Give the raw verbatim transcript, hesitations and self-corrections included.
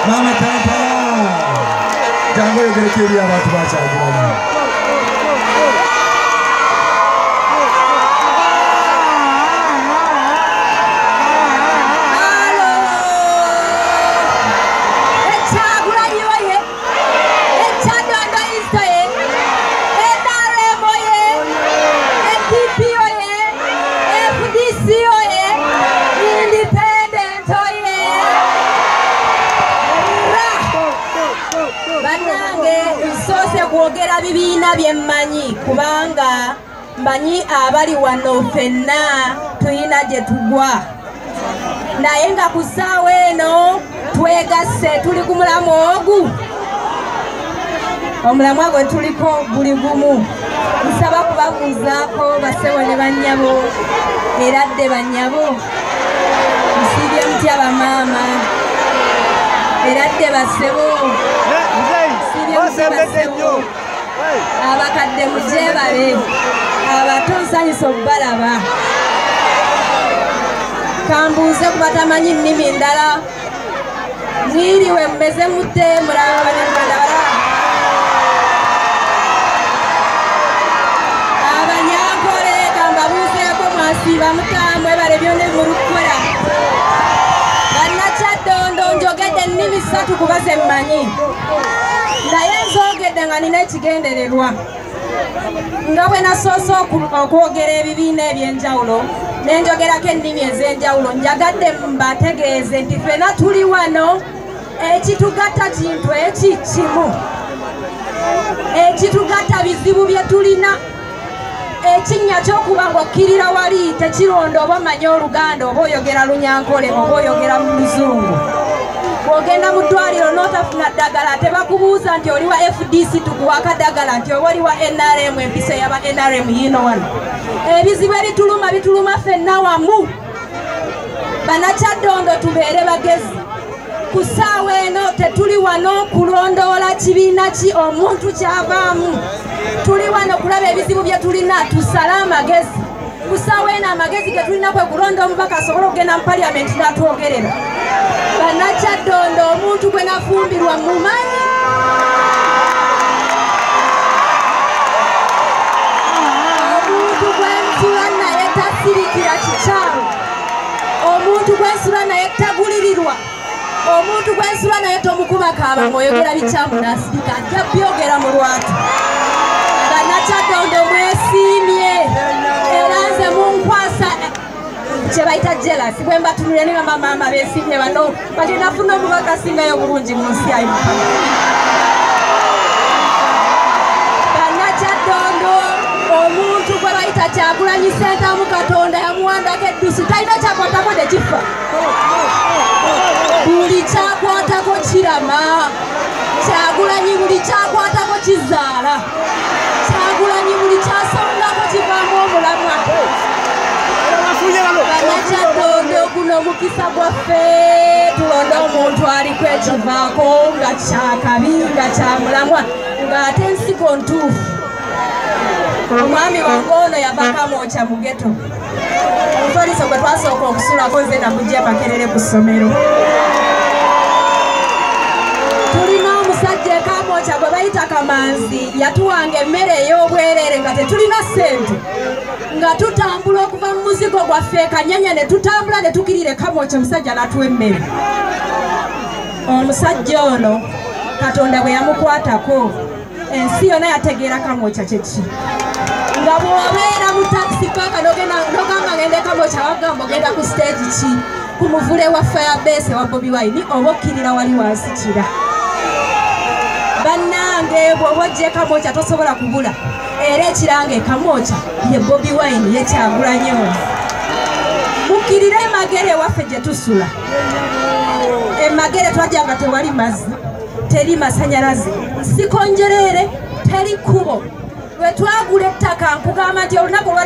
Mama Kampala. Jango yogerekeri abantu bakyagiranye. Kwogera bibiina bye mmanyi kubanga mmanyi abali wano ffenna tuyina gye tugwa naye nga ku ssaawa eno twegasse tuli ku mulamu ogu omulamwa gwe tuliko buli gumu nsaba kubabuuzaako basewo ne bannyabo era dde bannyabo nsiibye mutya bamaama era dde basebo abakadde mujeebale abato nsanyusa obbalaba kambuuze ku batamanyi nnimi ndala mwiriwe mmeze mutte mulaba banyarwanda bala abanyankole kambabuuzeeko mwasiiba mutamwe bale byonna mulukola bannakyaddondo njogedde ennimi ssatu kuba ze mmanyi naye nzogedde nga nina ekigendererwa nga bwe nasoose okwogera ebibiina eby'enjawulo nenjogerako ennimi ez'enjawulo njagadde mbategeeze nti ffena tuli wano ekitugatta kintu eki kimu ekitugatta bizibu bye tulina ekinnya ky'okuba ng'okkirira wali tekironda oba omanya Oluganda oba oyogera Lunyankole oba oyogera mu Luzungu bw'ogenda mu ddwaliro n'otafuna ddagala tebakubuuza nti oli wa F D C tukuwaka ddagala nti oba oli wa N R M empisa y'aba N R M yiino wano ebizibu ebituluma bituluma ffenna wamu bannakyaddondo tubeere bagezi ku ssaawa eno tetuli wano kulondoola kibiina ki omuntu kyavaamu tuli wano kulaba ebizibu bye tulina tusale amagezi ku ssaawa eno amagezi ge tulina kwe kulonda omubaka asobole okugenda mu paliamenti n'atwogerera bannakyaddondo omuntu gwe nafumbirwa mumanyi omuntu gwensula naye tasirikira kikyamu omuntu gwensula naye tagulirirwa omuntu gwensula naye tomukuba kaaba ng'oyogera bikyamu n'asirika ajja byogera mu lwatu bannakyaddondo mwesiimye era nze munkwasa kye bayita jelasi bwe mbatunulira ne bamaama beesiimye bano kati nafuna omubaka asingayo obulungi mu nsi yayo bannakyaddondo omuntu gwe bayita Kyagulanyi Ssentamu Katonda yamuwandako eddusu talina kyakwatako tekifa buli kyakwatako kirama Kyagulanyi buli kyakwatako kizaala Kyagulanyi buli kyasongako kivaamu omulamwa bannakyaddondo guno mukisa gwaffe tulonda omuntu aliko ekivaako nga kyakabi nga kyamulamwa ng'ate ensiko ntuufu omwami wange ono yavako amwokya mu geto omufaliso gwe twasooka okusulako nze namugya Makerere ku ssomero tulina omusajja ekamwokya gwe bayita Kamanzi yatuwanga emmere ey'obwereere nga tetulina ssente nga tutambula okuva mu muzigo gwaffe Kanyanya ne tutambula ne tukirira Kamwokya omusajja n'atuwa emmere omusajja ono Katonda bwe yamukwatako ensi yonna yategeera Kamwokya kyeki nga bw'obeera mu takisi paka n'ogamba ngende Kamwokya wagamba ogenda ku stage ki ku muvule wa Firebase wa Bobi Wine oba okkirira wali wansikira bannange bw'oba ojje Kamwokya tosobola kubula era ekirange Kamwokya ye Bobi Wine ye Kyagulanyi ono mukkirire emagere ewaffe gye tusula emagere twajjanga tewali mazzi teri masanyalaze sikonjereere teri kkubo lwe twagula ettaka nkugamba nti olunaku